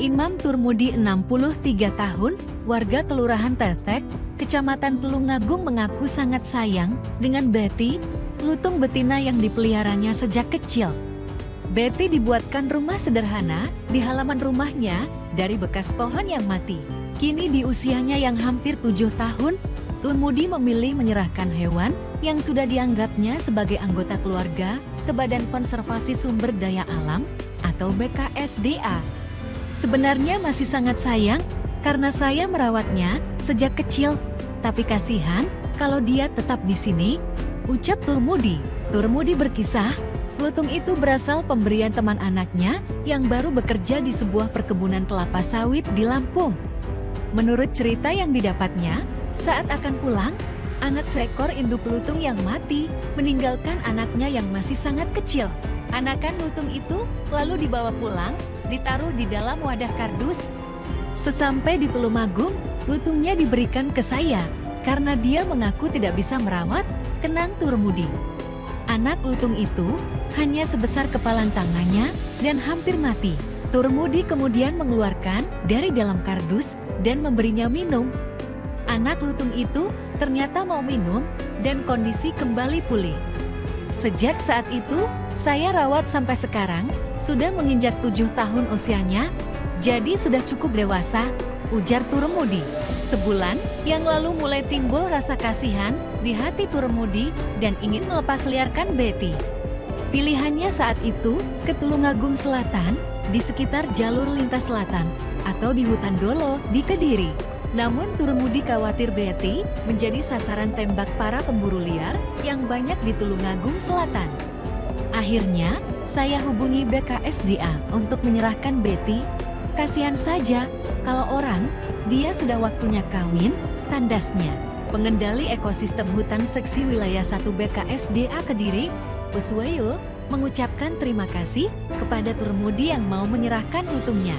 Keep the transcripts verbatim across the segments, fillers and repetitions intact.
Imam Turmudi enam puluh tiga tahun, warga Kelurahan Tetek, Kecamatan Tulungagung mengaku sangat sayang dengan Betty, lutung betina yang dipeliharanya sejak kecil. Betty dibuatkan rumah sederhana di halaman rumahnya dari bekas pohon yang mati. Kini di usianya yang hampir tujuh tahun, Turmudi memilih menyerahkan hewan yang sudah dianggapnya sebagai anggota keluarga ke Badan Konservasi Sumber Daya Alam atau B K S D A. Sebenarnya masih sangat sayang karena saya merawatnya sejak kecil, tapi kasihan kalau dia tetap di sini, ucap Turmudi. Turmudi berkisah, lutung itu berasal pemberian teman anaknya yang baru bekerja di sebuah perkebunan kelapa sawit di Lampung. Menurut cerita yang didapatnya, saat akan pulang, anak seekor induk lutung yang mati meninggalkan anaknya yang masih sangat kecil. Anakan lutung itu lalu dibawa pulang, ditaruh di dalam wadah kardus. Sesampai di Tulungagung, lutungnya diberikan ke saya karena dia mengaku tidak bisa merawat, kenang Turmudi. Anak lutung itu hanya sebesar kepalan tangannya dan hampir mati. Turmudi kemudian mengeluarkan dari dalam kardus dan memberinya minum. Anak lutung itu ternyata mau minum dan kondisi kembali pulih. Sejak saat itu, saya rawat sampai sekarang, sudah menginjak tujuh tahun usianya, jadi sudah cukup dewasa, ujar Turmudi. Sebulan yang lalu mulai timbul rasa kasihan di hati Turmudi dan ingin melepas liarkan Betty. Pilihannya saat itu ke Tulungagung Selatan, di sekitar jalur lintas selatan, atau di hutan Dolo di Kediri. Namun Turmudi khawatir Betty menjadi sasaran tembak para pemburu liar yang banyak di Tulungagung Selatan. Akhirnya, saya hubungi B K S D A untuk menyerahkan Betty. Kasihan saja, kalau orang, dia sudah waktunya kawin, tandasnya. Pengendali ekosistem hutan seksi wilayah satu B K S D A Kediri, Kuswoyo, mengucapkan terima kasih kepada Turmudi yang mau menyerahkan lutungnya.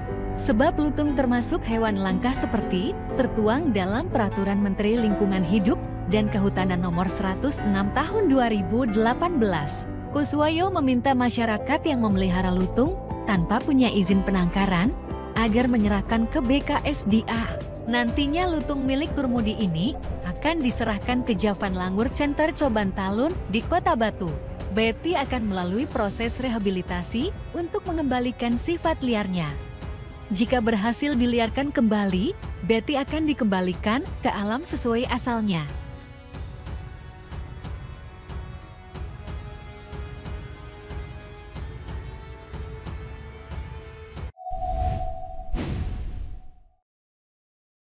Sebab lutung termasuk hewan langka seperti tertuang dalam Peraturan Menteri Lingkungan Hidup dan Kehutanan Nomor seratus enam Tahun dua ribu delapan belas. Kuswoyo meminta masyarakat yang memelihara lutung tanpa punya izin penangkaran agar menyerahkan ke B K S D A. Nantinya lutung milik Turmudi ini akan diserahkan ke Javan Langur Center Coban Talun di Kota Batu. Betty akan melalui proses rehabilitasi untuk mengembalikan sifat liarnya. Jika berhasil diliarkan kembali, Betty akan dikembalikan ke alam sesuai asalnya.